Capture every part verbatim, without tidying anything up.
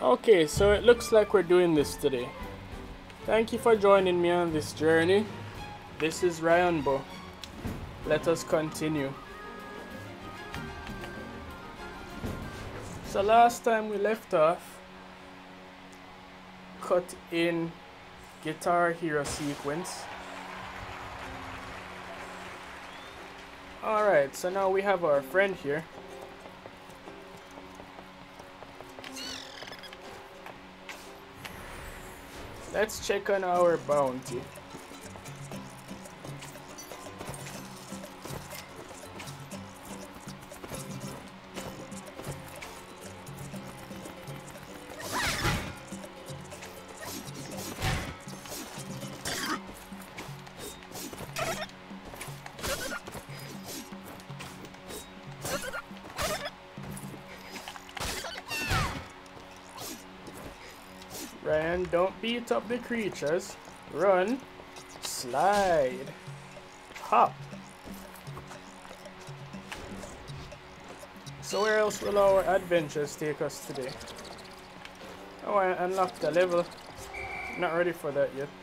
Okay, so it looks like we're doing this today. Thank you for joining me on this journey. This is RYONBO. Let us continue. So last time we left off, cut in Guitar Hero sequence. Alright, so now we have our friend here. Let's check on our bounty. Ryan, don't beat up the creatures. Run, slide, hop. So where else will our adventures take us today? Oh, I unlocked a level. Not ready for that yet.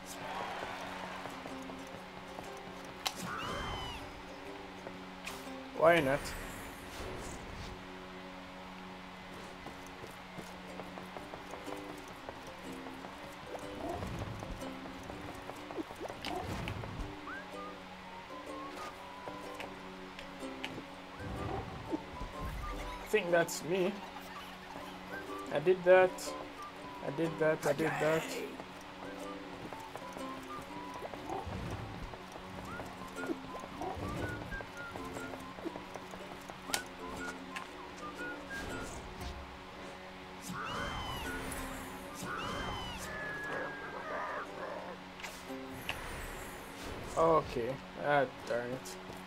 Why not? I think that's me. I did that. I did that. I did that. Okay. Ah, darn it.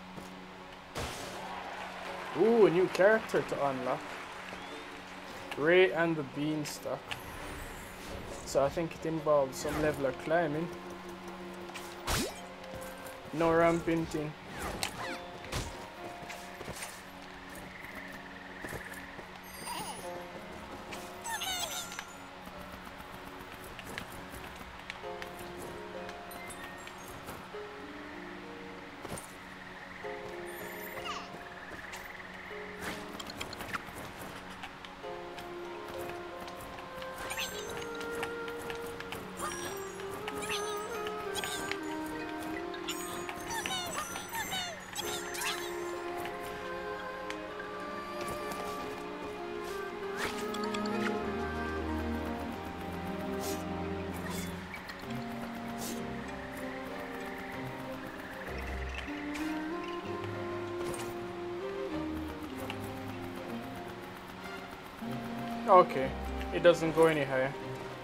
Ooh, a new character to unlock. Ray and the Beanstalk. So I think it involves some level of climbing. No ramping thing. Okay, it doesn't go any higher.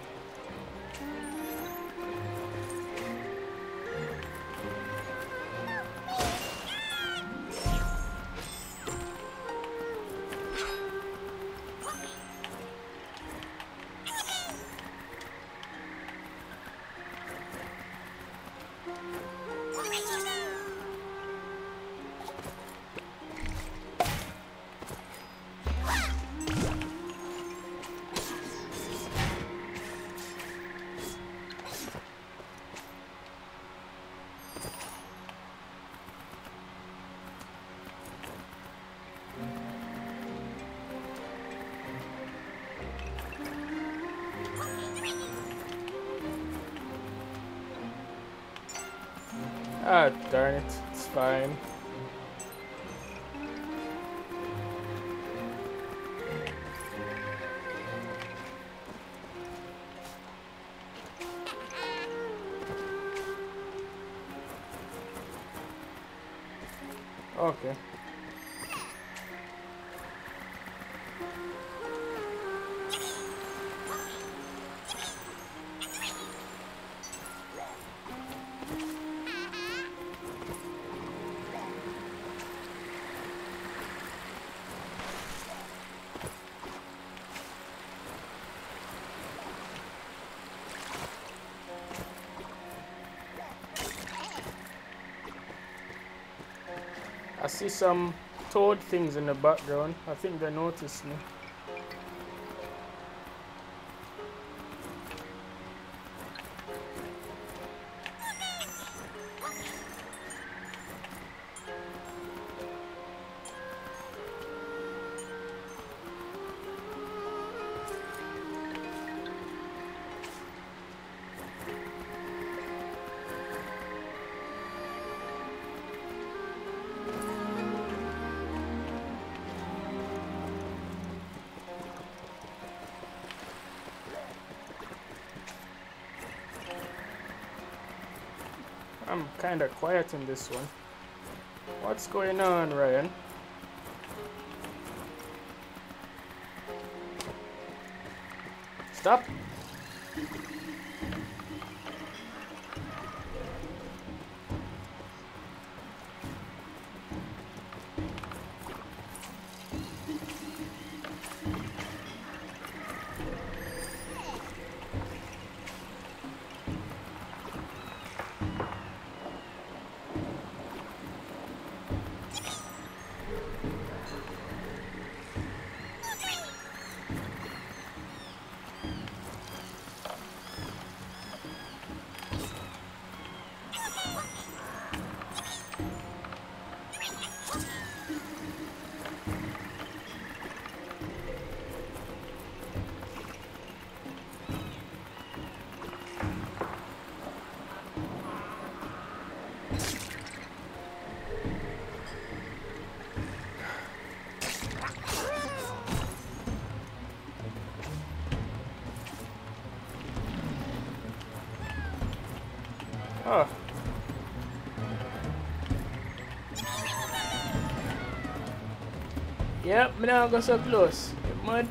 Ah, darn it, it's fine. Okay. I see some toad things in the background. I think they noticed me. I'm kind of quiet in this one. What's going on, Ryan? Stop. Oh. Yep, me now go so close. You mud.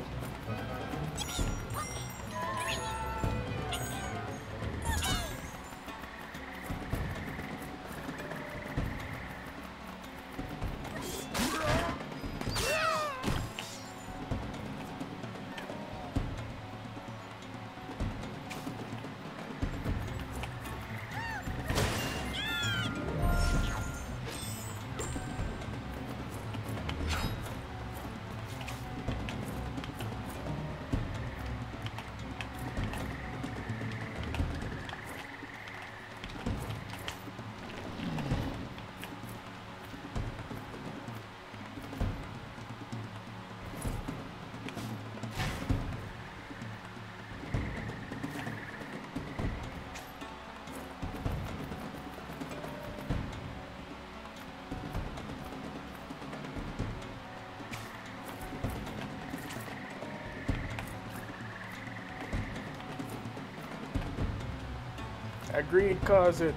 Agreed, cause it.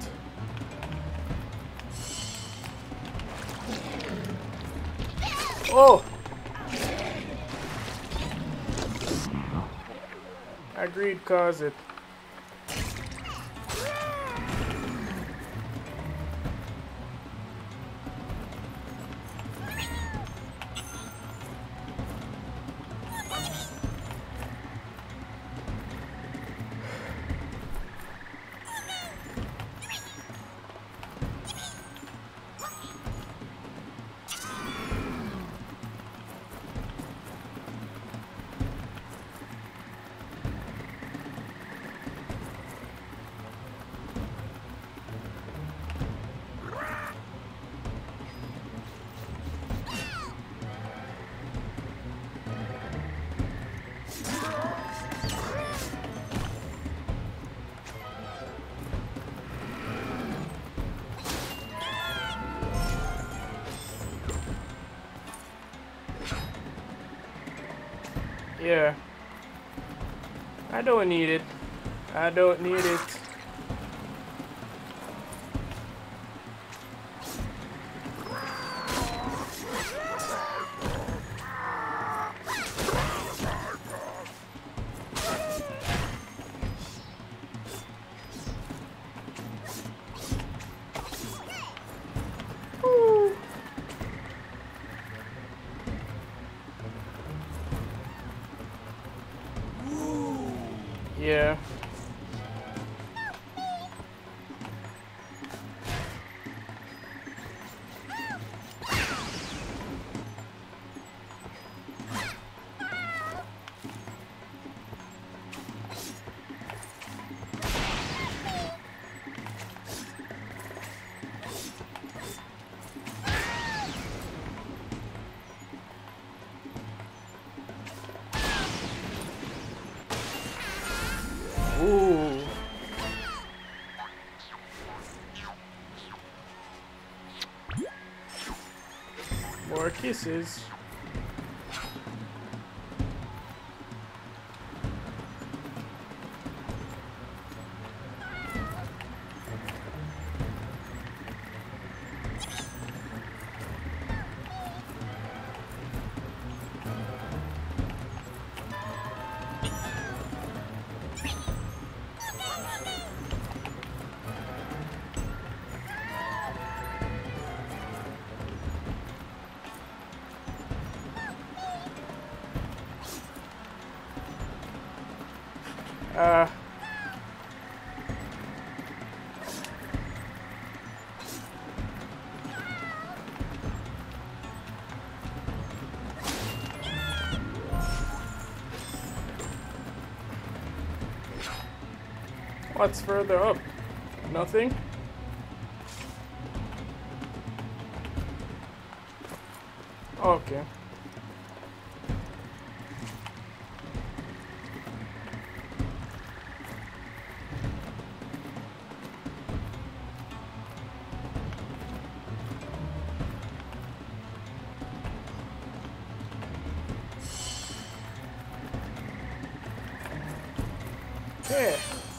Oh! Agreed, cause it. Yeah. I don't need it. I don't need it. Yeah. Ooh. More kisses. Uh, what's further up? Nothing? Okay. Okay.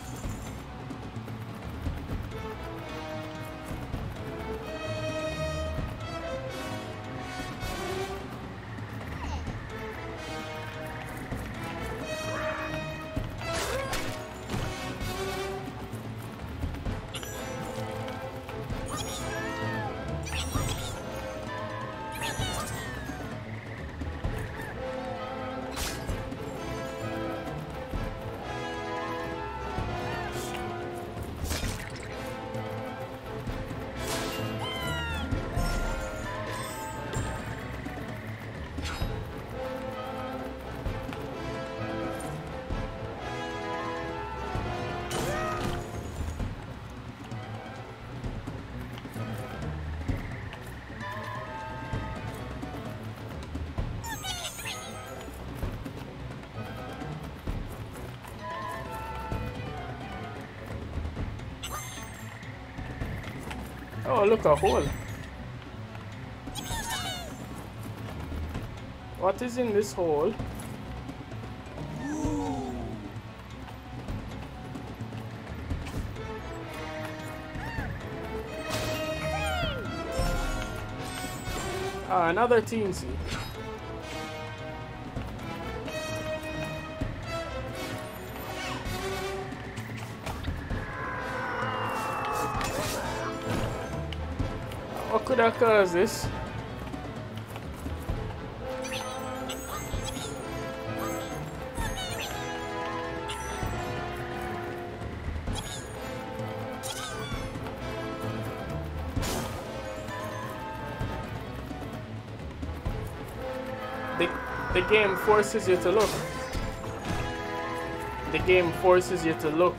Oh, look, a hole. What is in this hole? Ah, another teensy. What could have caused this? The, the game forces you to look. The game forces you to look.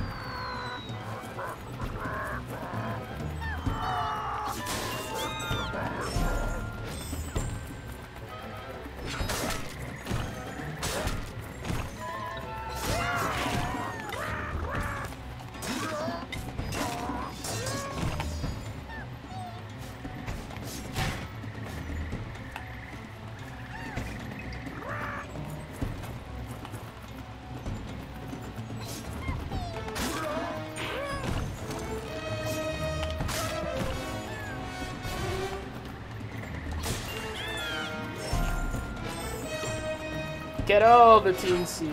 Get all the teensies.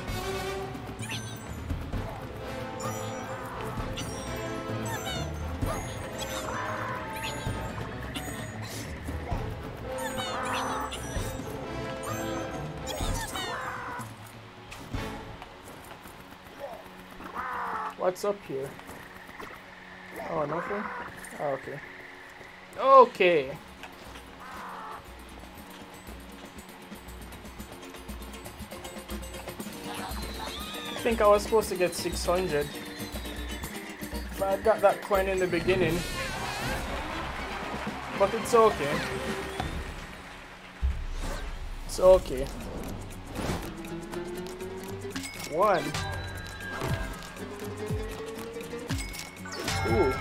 What's up here? Oh, nothing? Oh, okay. Okay. I think I was supposed to get six hundred. If I had got that coin in the beginning. But it's okay. It's okay. One. Ooh.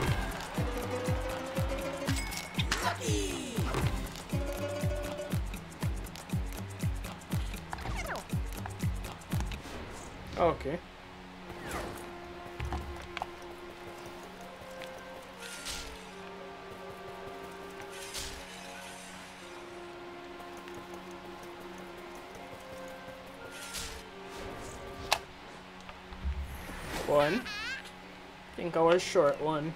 Okay. One. I think I was short one.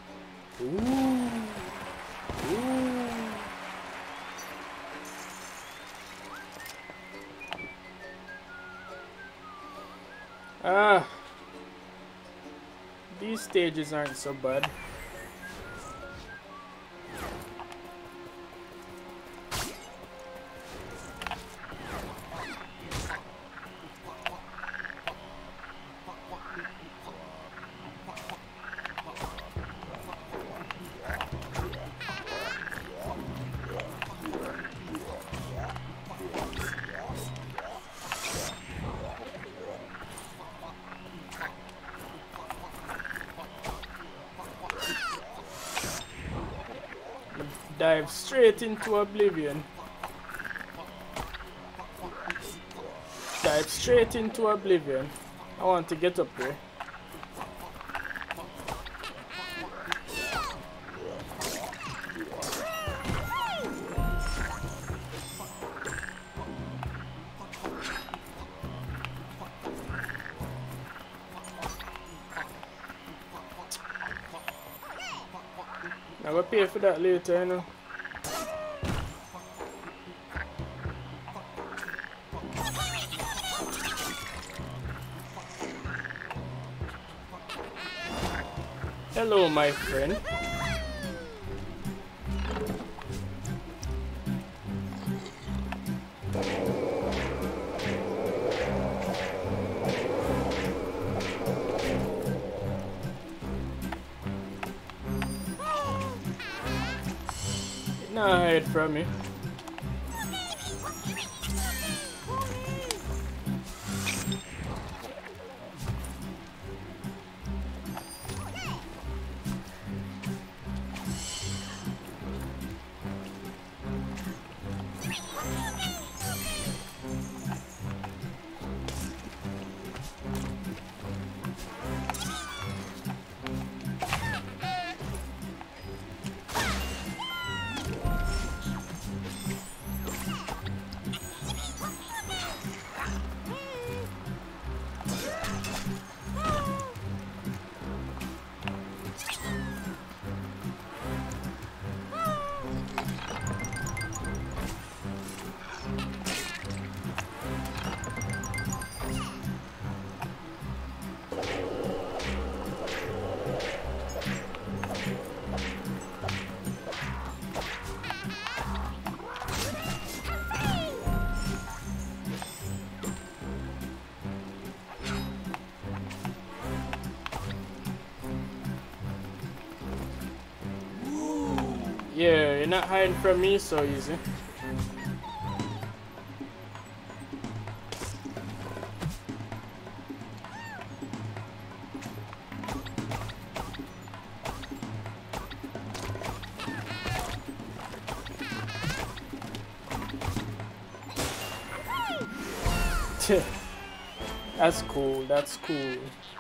Ooh. Ooh. stages aren't so bad. Dive straight into oblivion. Dive straight into oblivion. I want to get up there. I will pay for that later, you know. Hello, my friend. Nah, hide from me. Yeah, you're not hiding from me so easy. That's cool, that's cool.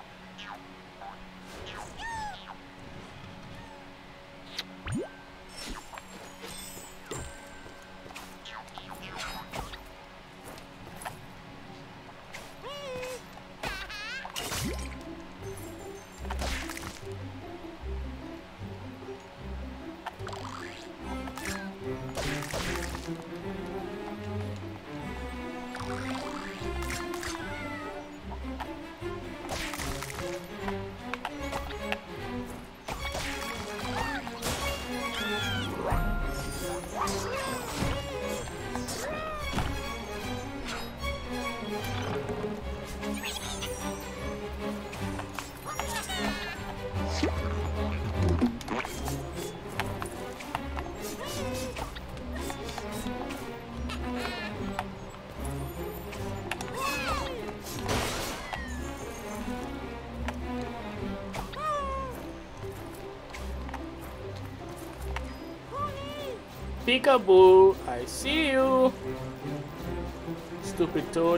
Peekaboo, I see you. Stupid toad.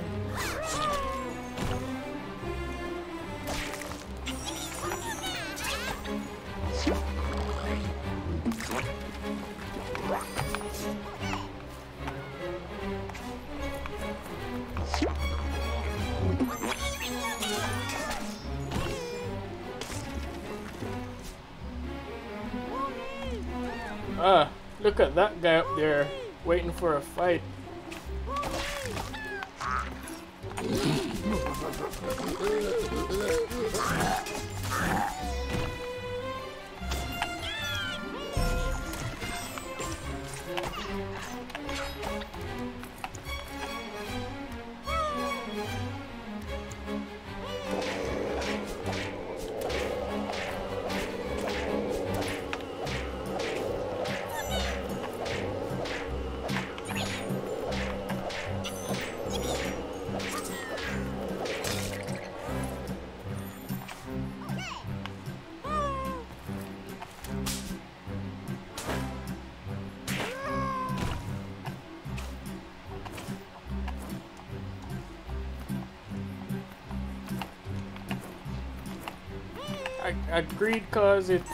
Ah. Look at that guy up there, waiting for a fight. I agreed cause it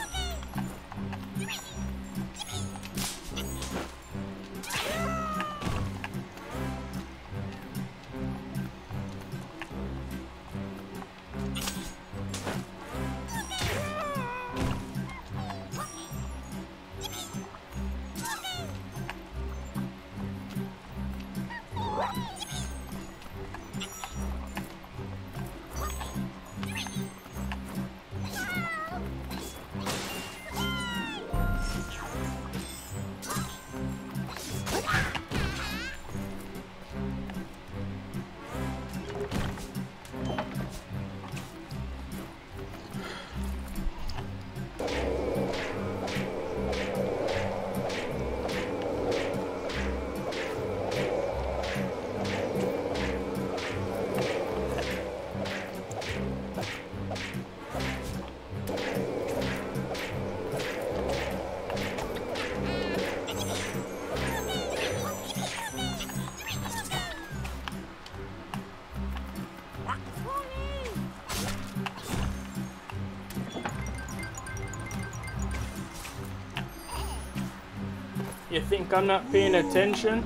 You think I'm not paying attention?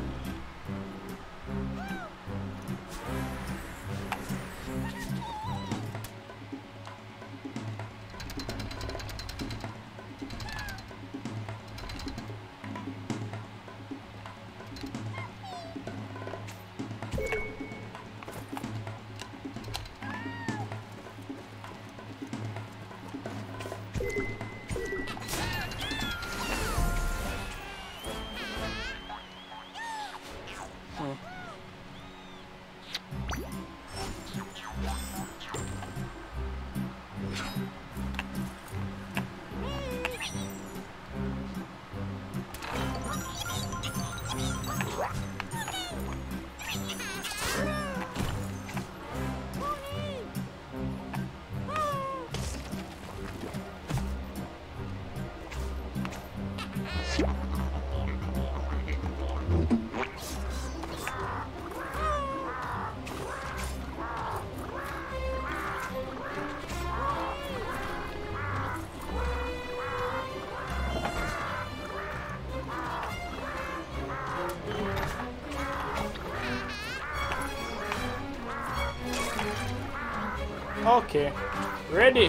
Okay, ready.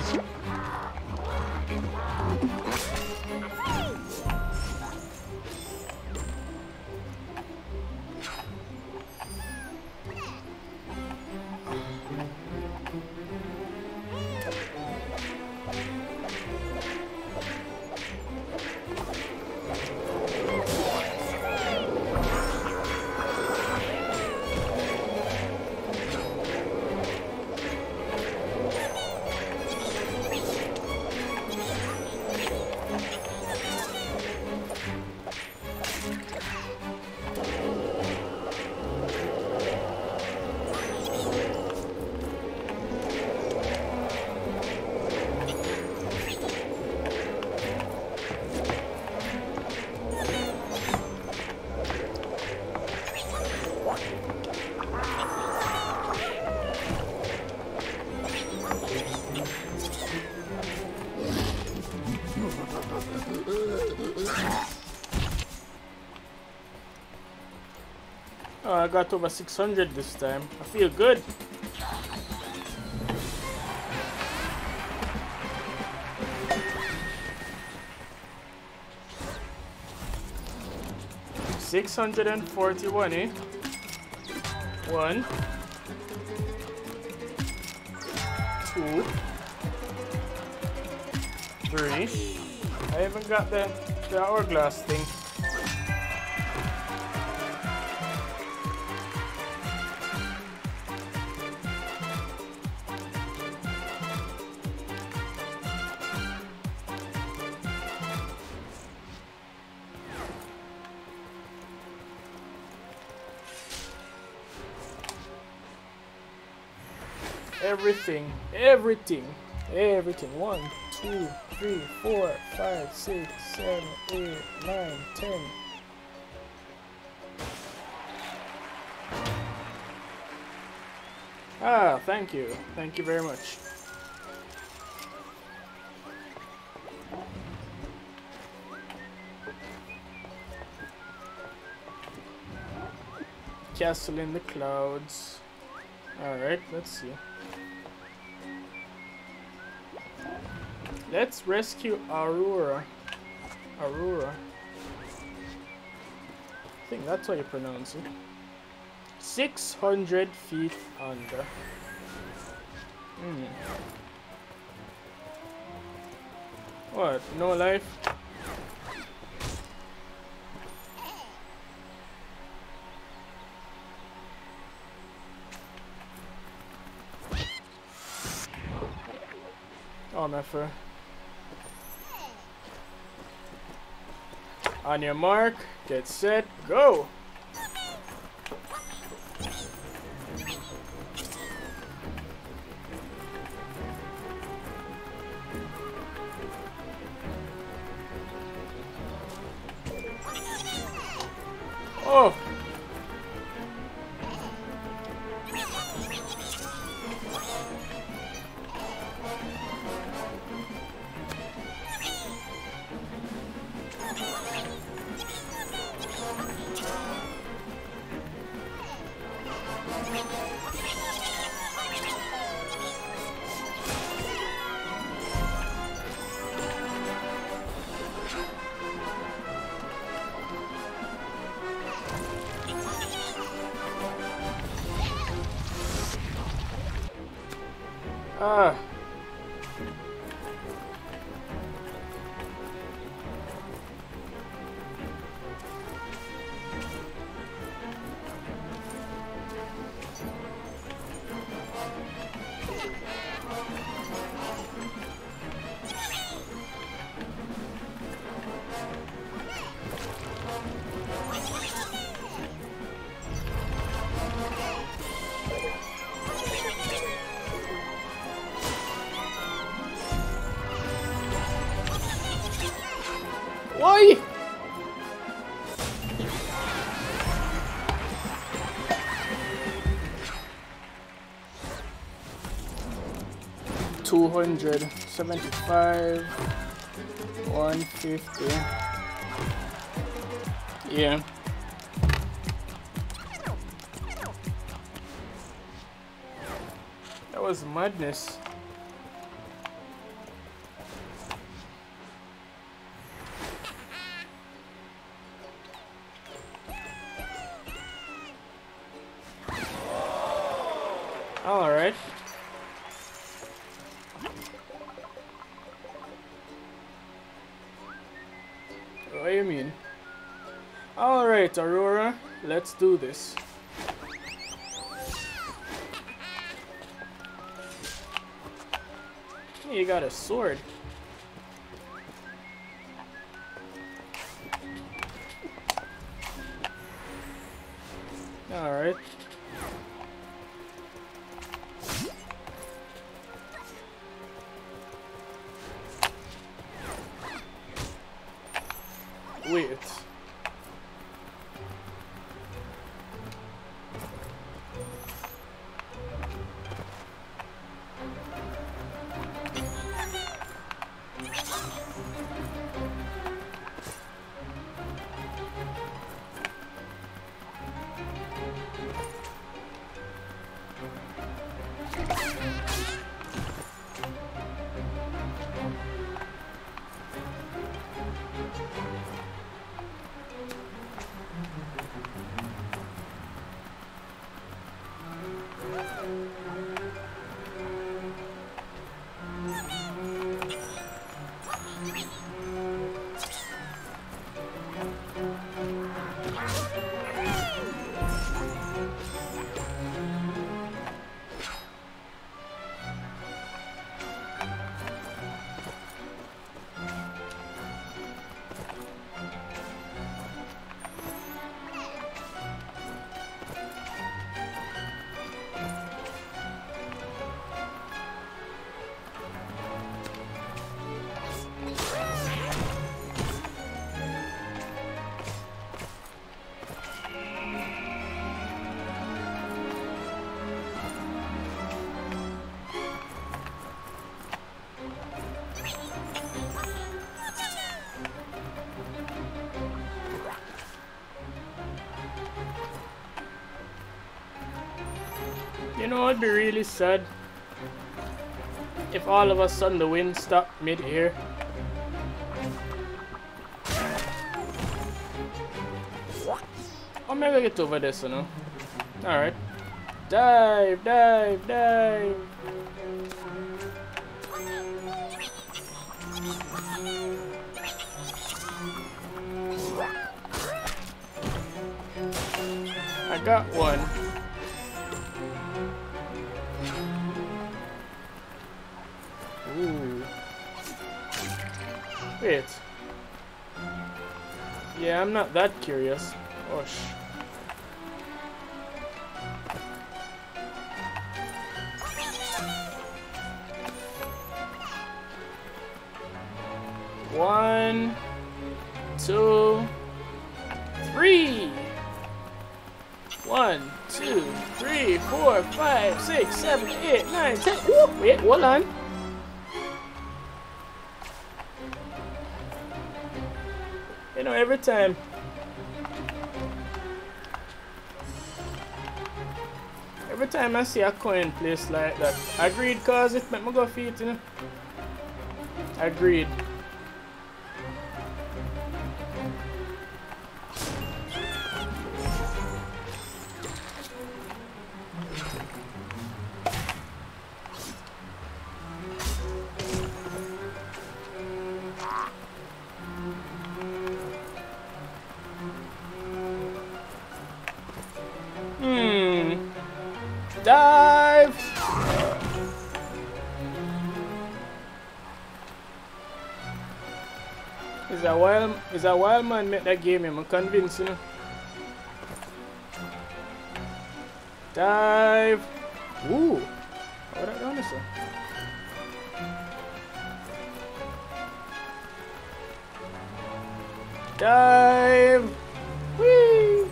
Oh, I got over six hundred this time. I feel good. six hundred forty-one, eh? One. Two. Three. I haven't got the, the hourglass thing. Everything, everything, everything. One, two, three, four, five, six, seven, eight, nine, ten. Ah, thank you. Thank you very much. Castle in the clouds. Alright, let's see. Let's rescue Aurora. Aurora. I think that's how you pronounce it. six hundred feet under. Hmm. What? No life? Oh, my fur. On your mark, get set, go! Oh! Ah. Why? Two hundred seventy-five, one fifty. Yeah. That was madness. All right. What do you mean? All right, Aurora, let's do this. You got a sword. All right. Wait. You know, it'd be really sad if all of a sudden the wind stopped mid-air. Or maybe I get over this, you know. Alright. Dive, dive, dive. I got one. Ooh. Wait. Yeah, I'm not that curious. Oh, sh. One, two, three. One, two, three, four, five, six, seven, eight, nine, ten. Ooh, wait, hold on. You know, every time every time I see a coin placed like that, agreed, cause it make me go feet, you know. Agreed. Dive! Is a wild is a wild man make that game, I'm convinced, you know. Dive! Ooh! How that done, sir? Dive! Whee!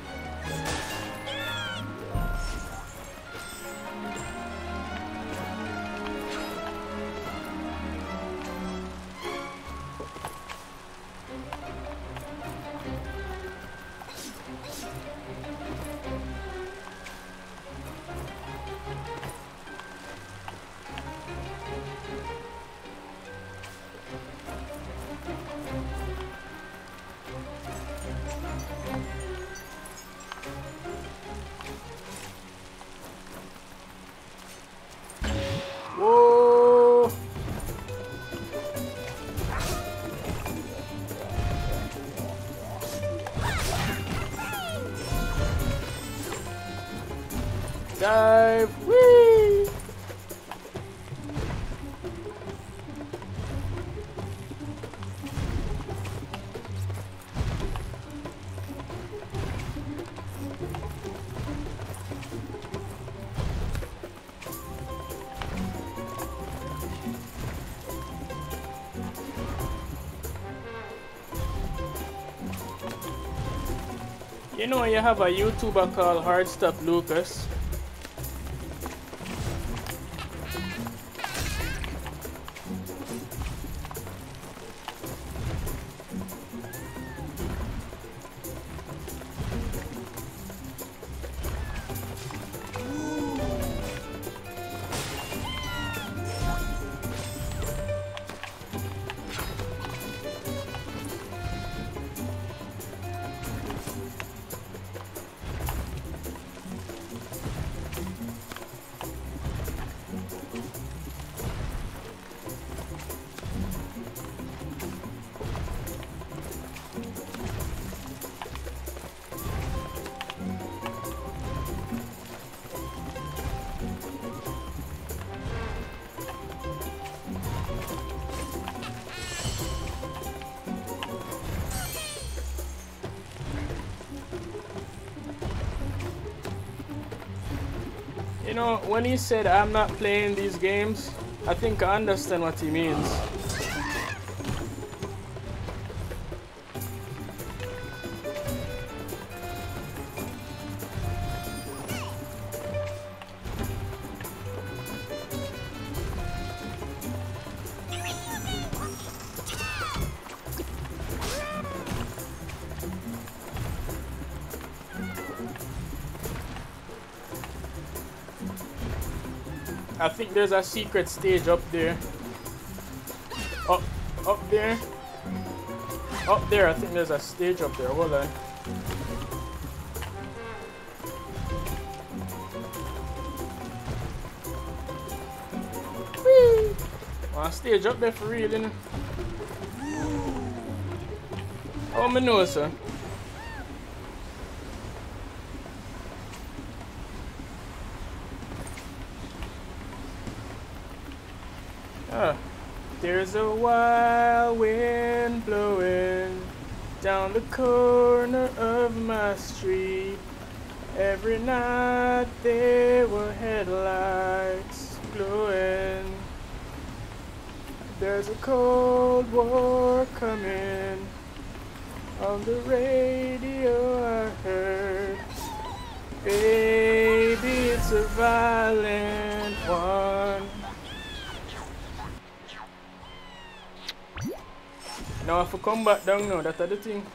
Whoa! Dive! Whee! You know, you have a YouTuber called Hardstop Lucas. You know, when he said I'm not playing these games, I think I understand what he means. I think there's a secret stage up there. Up, up there. Up there, I think there's a stage up there. Hold on. Whee! Well, stage up there for real, innit? Oh, my nose, sir. Ah. There's a wild wind blowing down the corner of my street. Every night there were headlights glowing. There's a cold war coming. On the radio I heard, baby, it's a violent one. Now if I come back down now, that's the thing.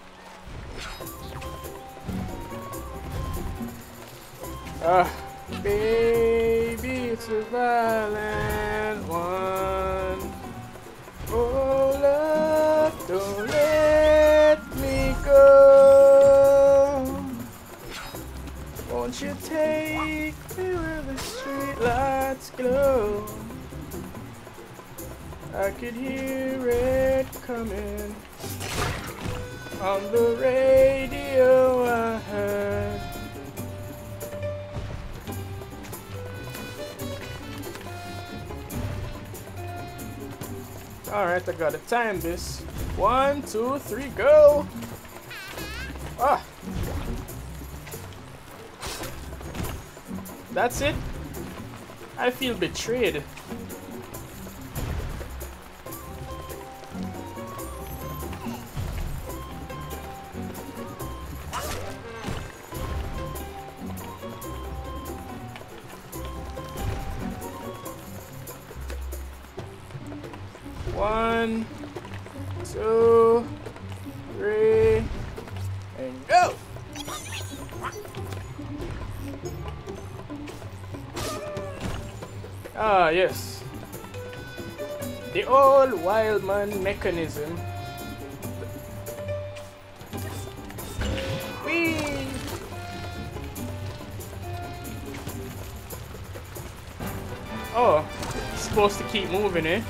Ah, baby, it's a violent one. Oh, love, don't let me go. Won't you take me where the streetlights glow? I could hear it coming. On the radio I heard. Alright, I gotta time this. One, two, three, go! Ah! That's it? I feel betrayed. One, two, three, and go! Ah, yes. The old Wildman mechanism. Whee! Oh, it's supposed to keep moving, eh?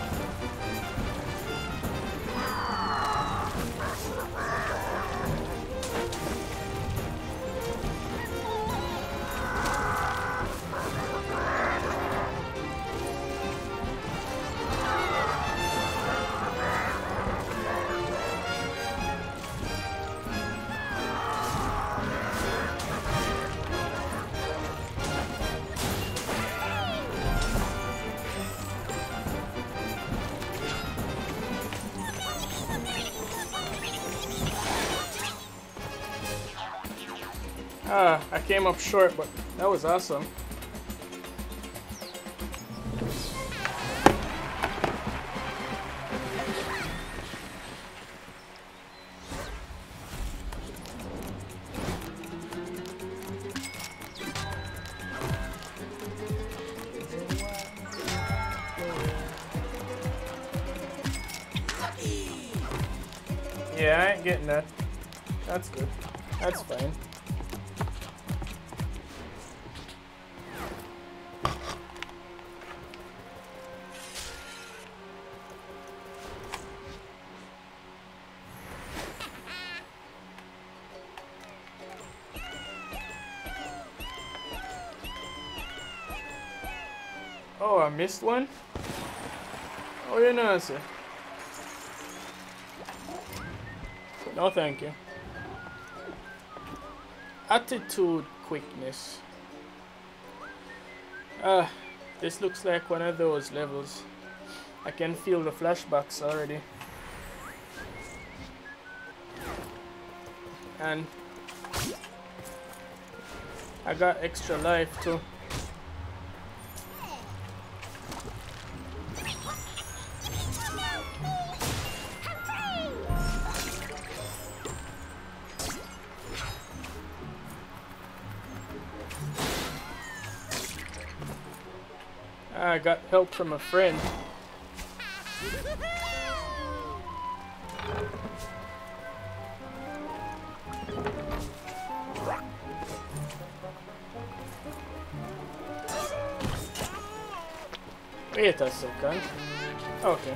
Ah, I came up short, but that was awesome. Yeah, I ain't getting that. That's good. That's fine. Oh, I missed one? Oh, you know, sir. No, thank you. Attitude quickness. Ah, this looks like one of those levels. I can feel the flashbacks already. And I got extra life too. I got help from a friend. Wait a second. Okay.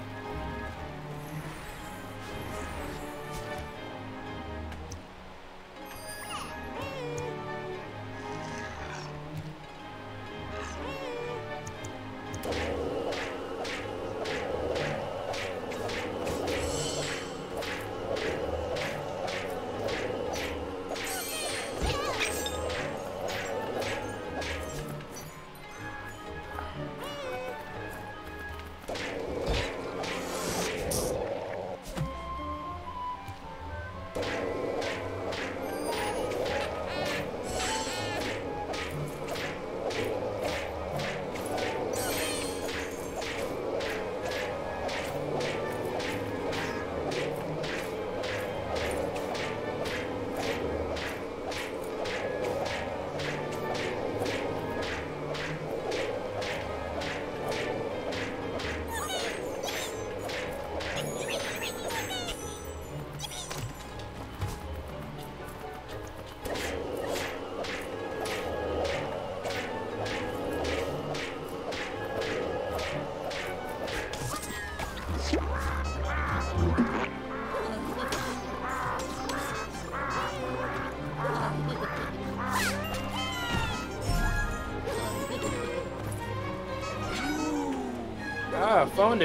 Ah, found it.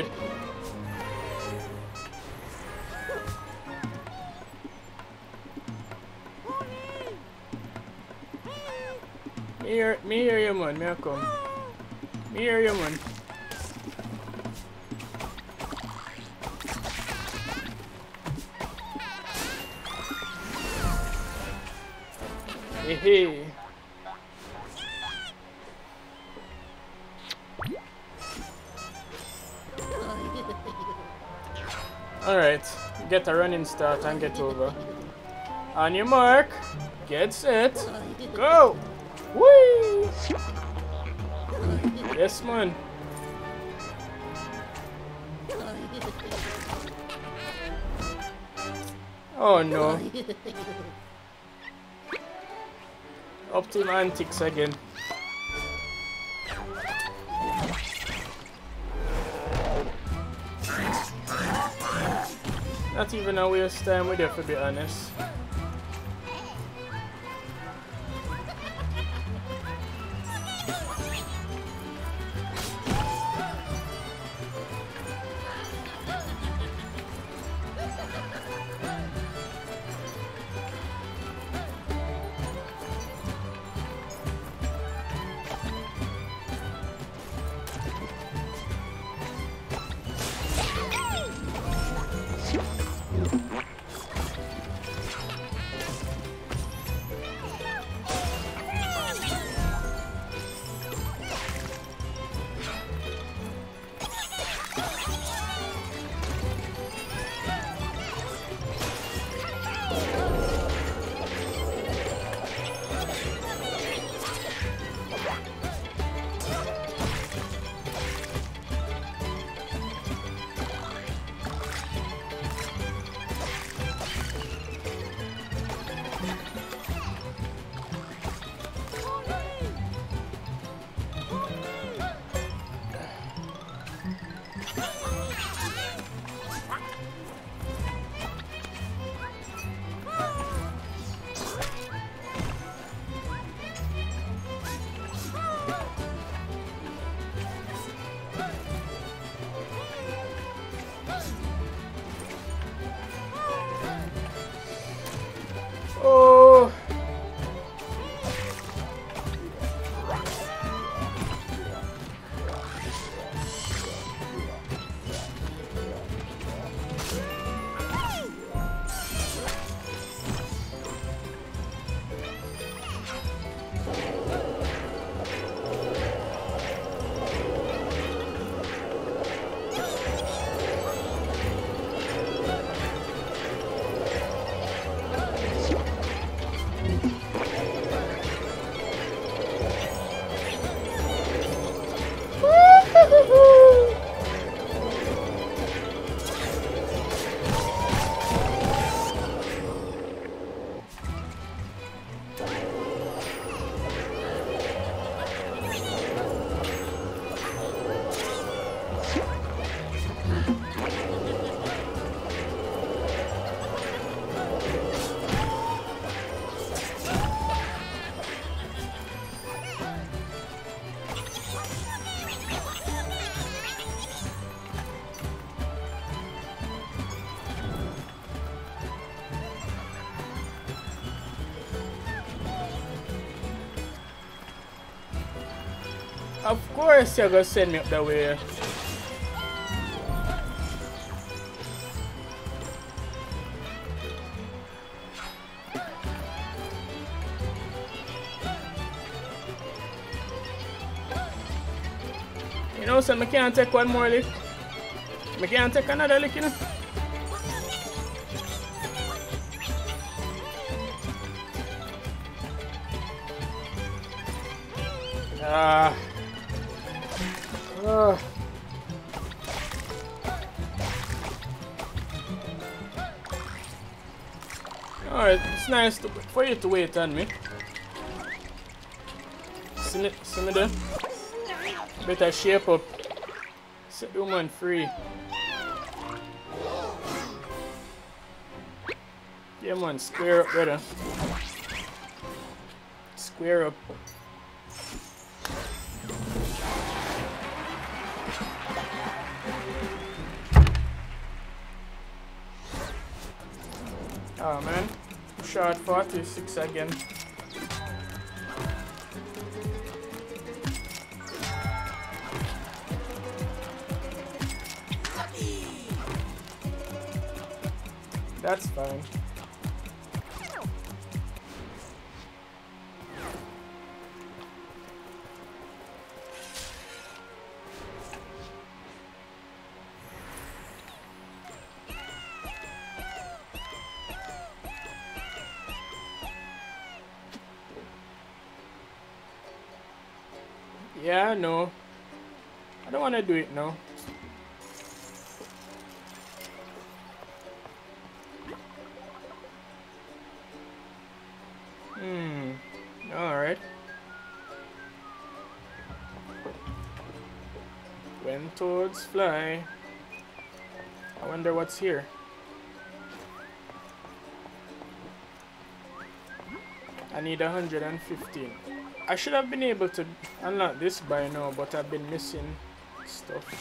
Me hear, me hear you, man. Me a come. Me hear you, man. Hey, hey. Alright, get a running start and get over. On your mark, get set, go! Whee! Yes, man. Oh no. Up to my antics again. Not even a waste time with you, to be honest. Of course you're gonna send me up that way. You know, so I can't take one more lick. I can't take another lick, you know. Ah. Uh. Alright, it's nice to, for you to wait on me. See me, see me there? Better shape up. Set the woman free. Yeah man, square up brother. Square up. Oh man, shot forty-six again. That's fine. Yeah, no. I don't want to do it now. Hmm. Alright. When toads fly. I wonder what's here. I need one hundred fifteen. I should have been able to unlock this by now, but I've been missing stuff.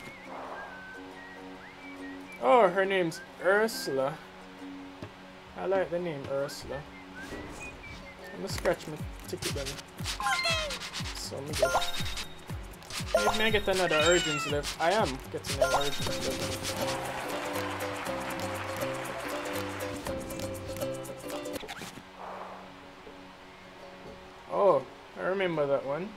Oh, her name's Ursula. I like the name Ursula. I'm gonna scratch my ticket then. So me get. Maybe I get another urgent left. I am getting an urgent left. Oh, I remember that one.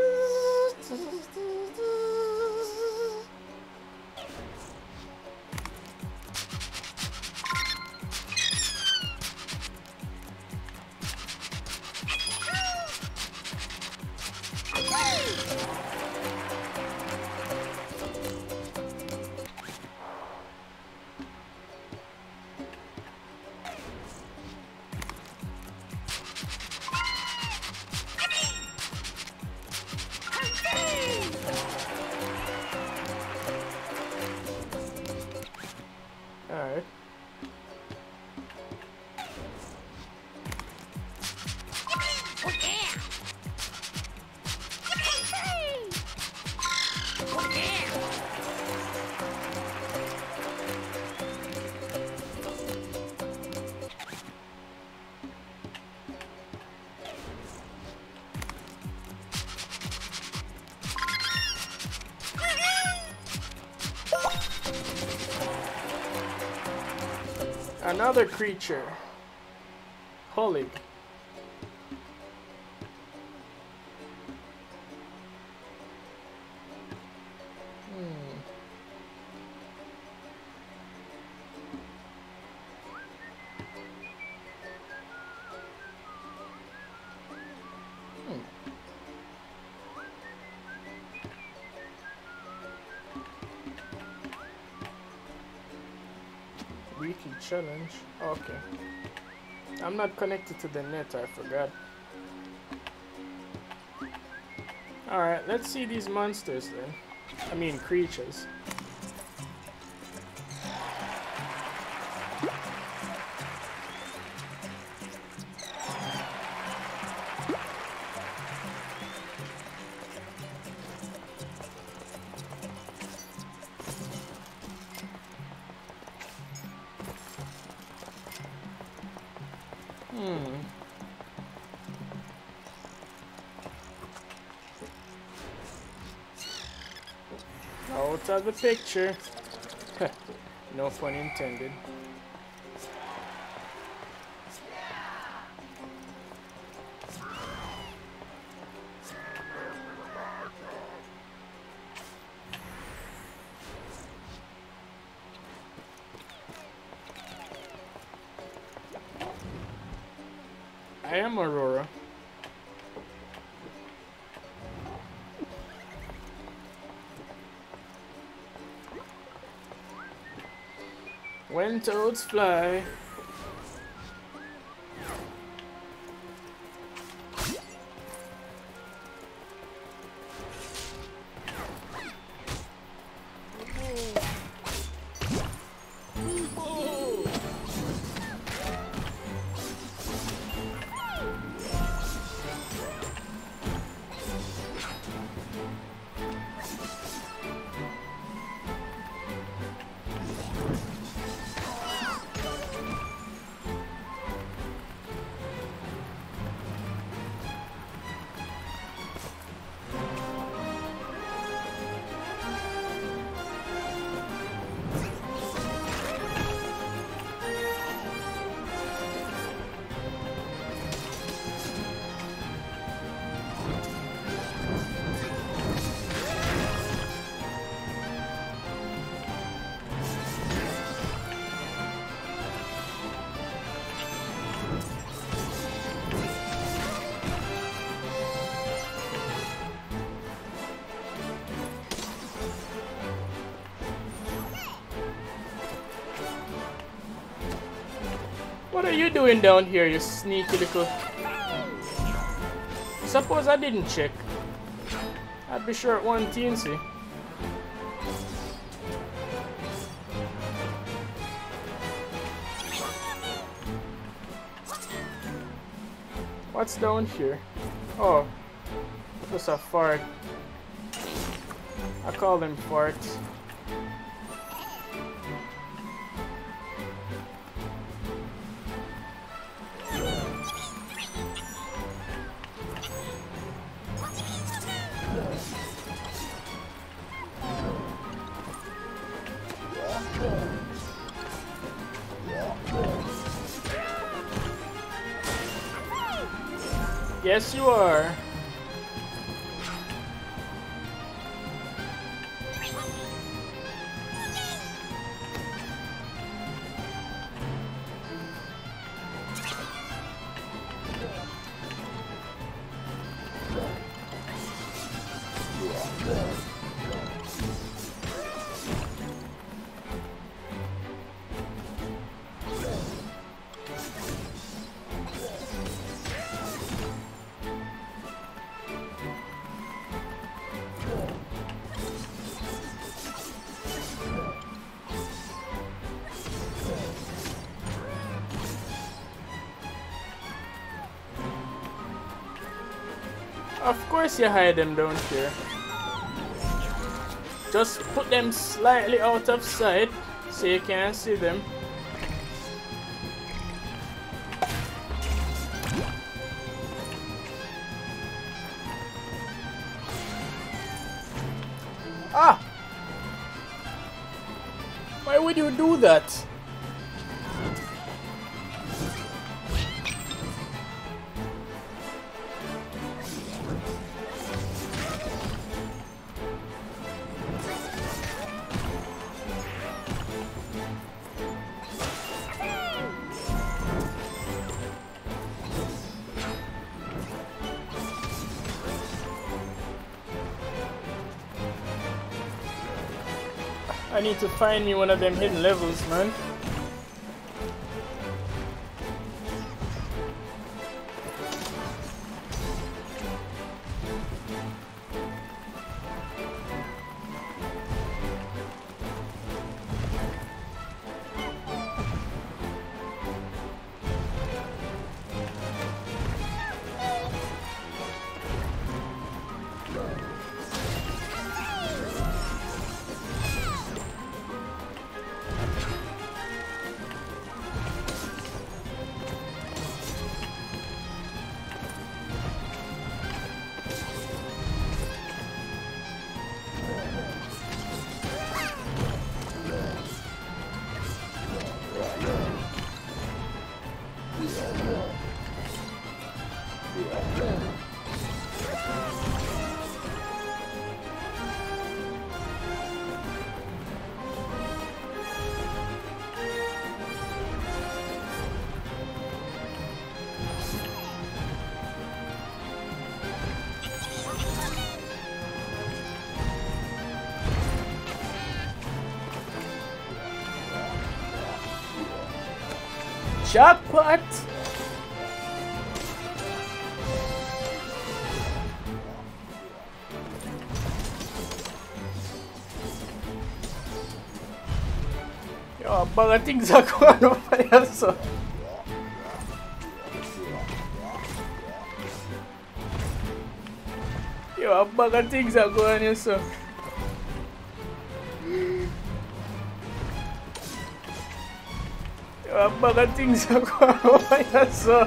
Alright. Another creature. Koenig. Hmm. Hmm. Weekly challenge. Okay. I'm not connected to the net, I forgot. Alright, let's see these monsters then. I mean creatures. Hmm. Out of the picture. No pun intended. I am Aurora. When toads fly. What are you doing down here, you sneaky little... Suppose I didn't check. I'd be short one teensy. What's down here? Oh, just a fart. I call them farts. Yes, you are. Of course you hide them down here. Just put them slightly out of sight so you can't see them. Ah! Why would you do that? I need to find me one of them hidden levels, man. Jackpot! Yo, a bag of things are going over here, so. Yo, a bag of things are going here, so. A bag of things are going over here, so.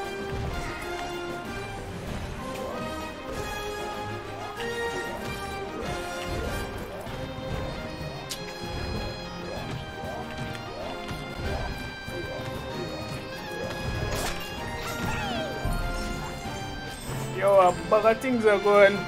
Yo, a bag of things are going.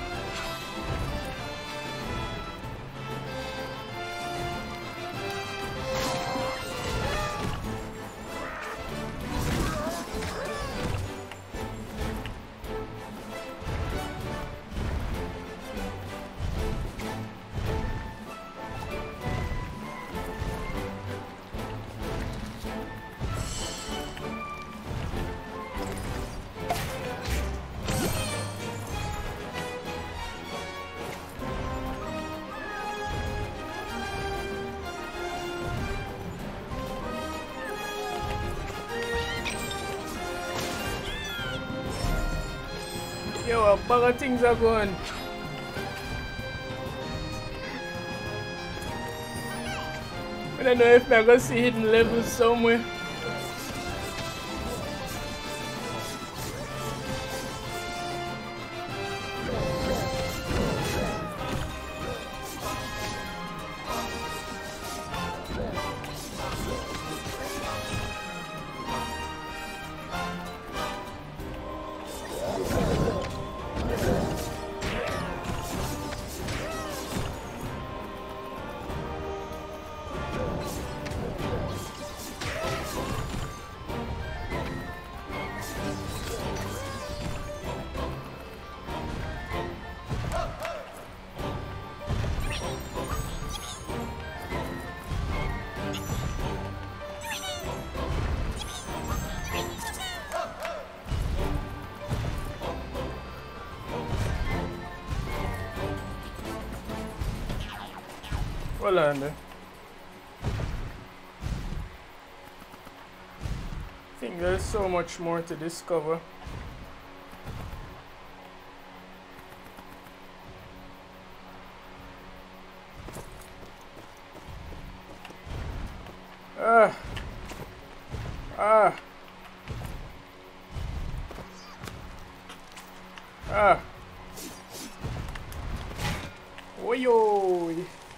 Yo, a bag of things are going. I don't know if I'm gonna see hidden levels somewhere. Hold on there. I think there's so much more to discover. Ah. Ah. Ah. Oyo.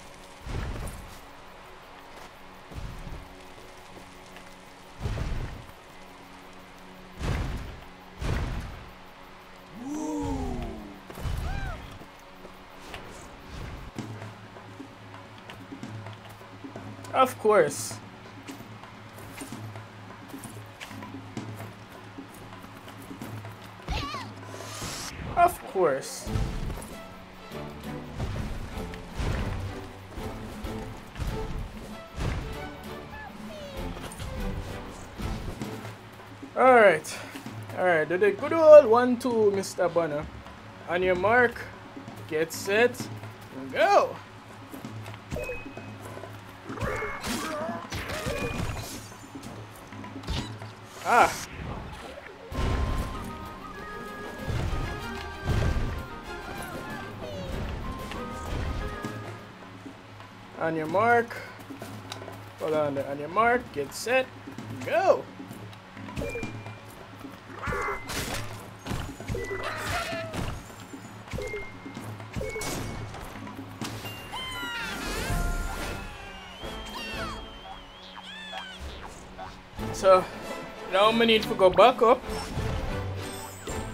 Of course. Of course. Alright. Alright, do the good old one two, Mister Banner. On your mark, get set, and go! Ah! On your mark, hold on there, on your mark, get set, go! So, now we need to go back up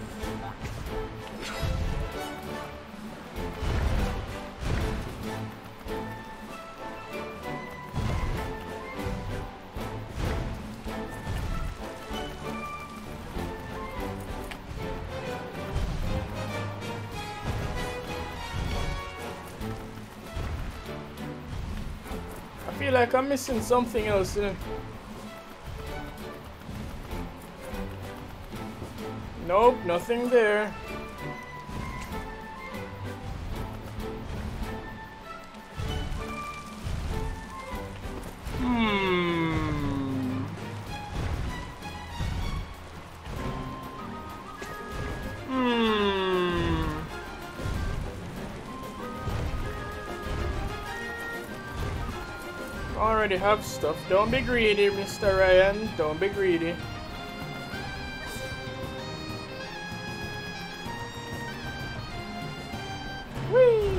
feel like I'm missing something else, you know? Nope, nothing there. Hmm. Hmm. Already have stuff. Don't be greedy, Mister Ryan. Don't be greedy. Whee!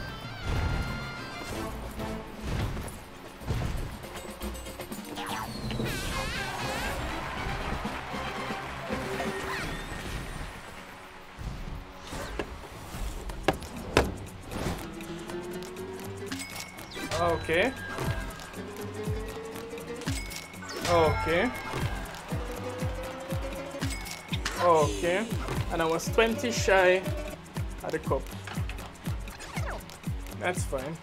Okay. Okay. Okay. And I was twenty shy at the cup. That's fine.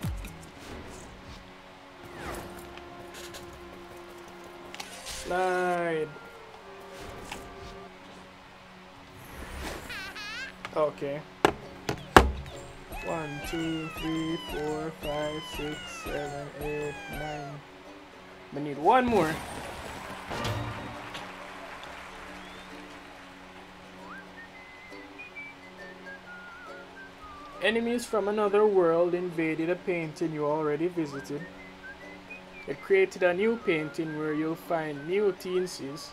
Slide. Okay. One, two, three, four, five, six, seven, eight, nine. We need one more. Enemies from another world invaded a painting you already visited. It created a new painting where you'll find new teens.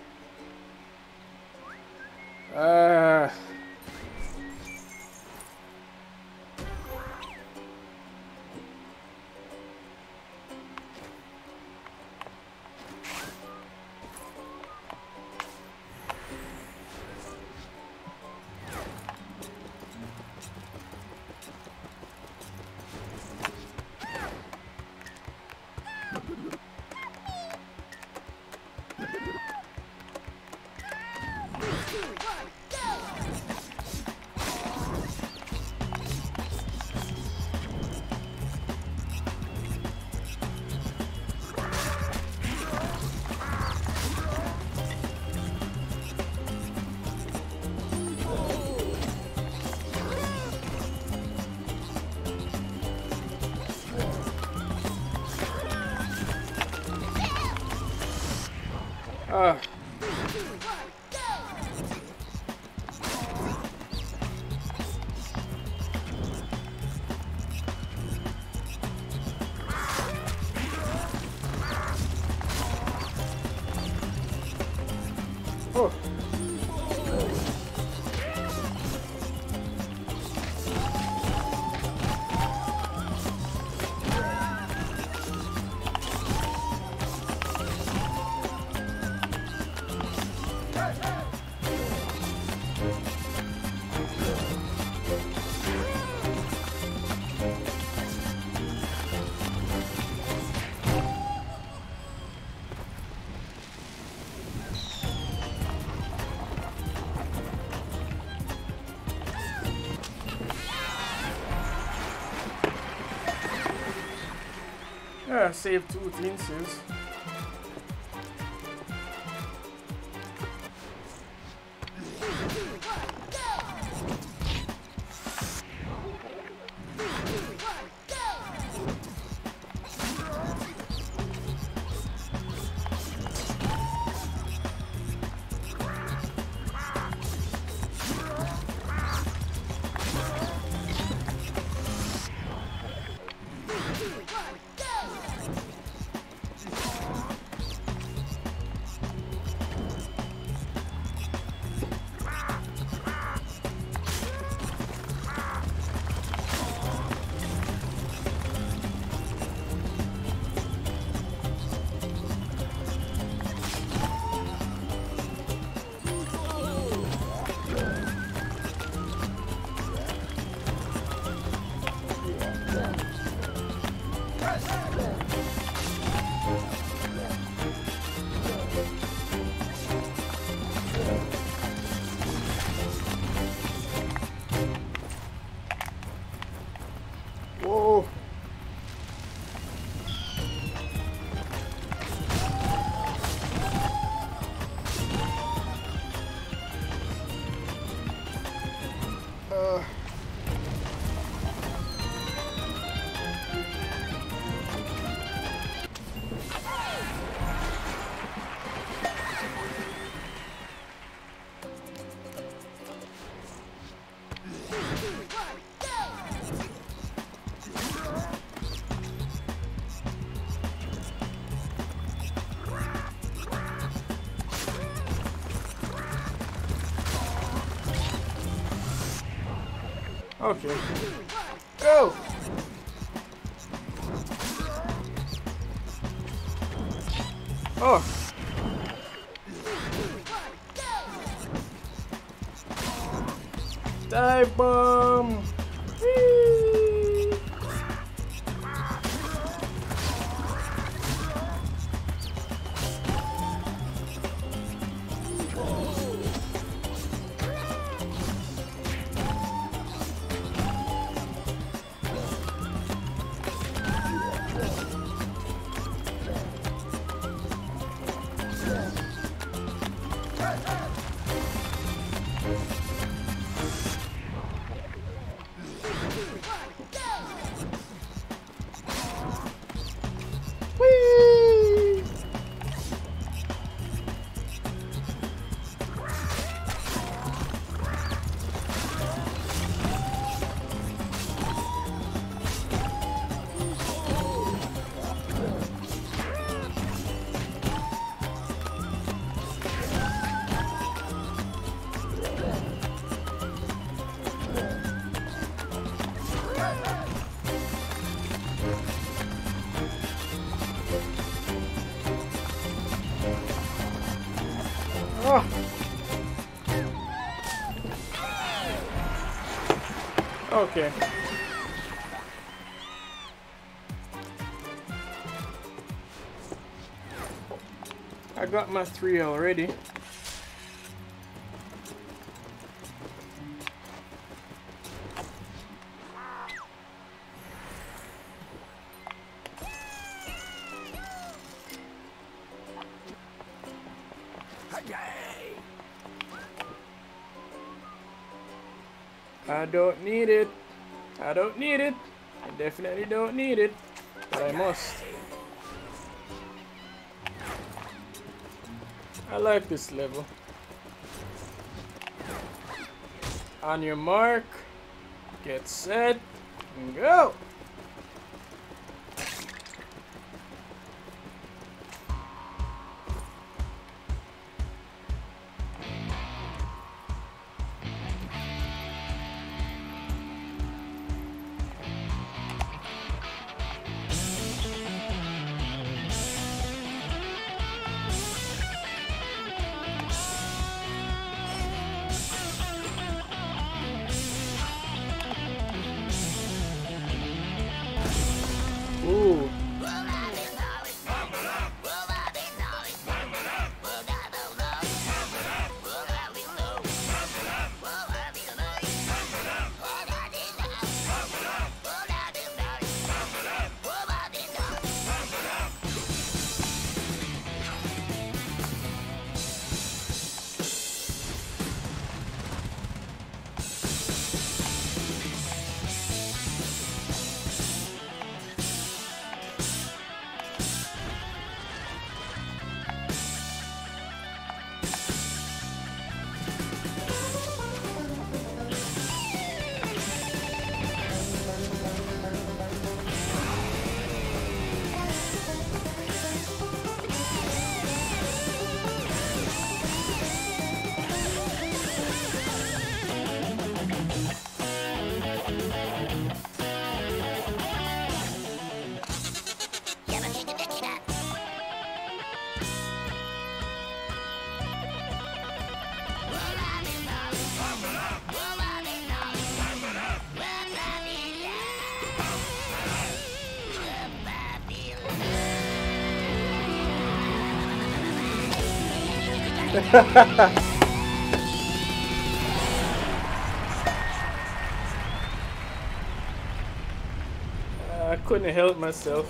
Ah. Ah. Oh. Yeah, save two inches. Okay. Go! Oh! Dive bomb! Whee! Whee! Oh. Okay. I got my three already. I don't need it. I don't need it. I definitely don't need it. But I must. I like this level. On your mark, get set, and go! Ooh. I couldn't help myself.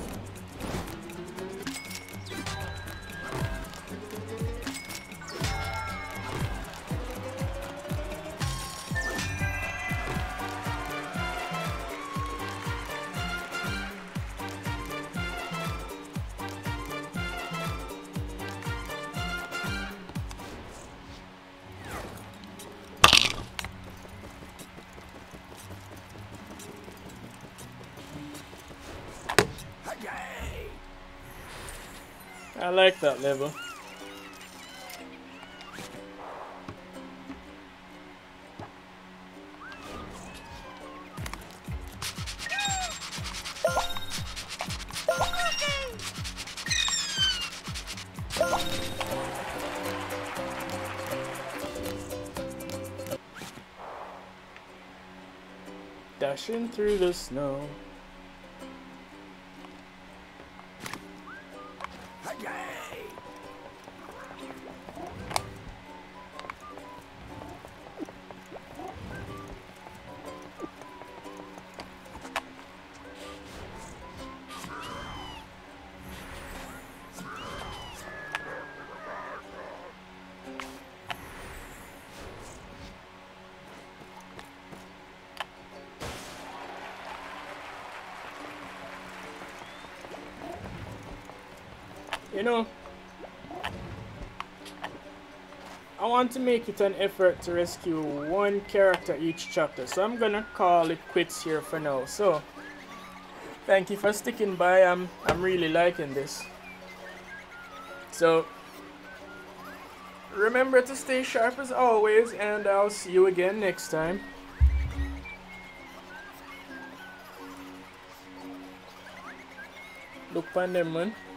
I like that level. dashing through the snow. You know, I want to make it an effort to rescue one character each chapter, so I'm gonna call it quits here for now. So, thank you for sticking by. I'm I'm really liking this. So, remember to stay sharp as always, and I'll see you again next time. Look on them, man.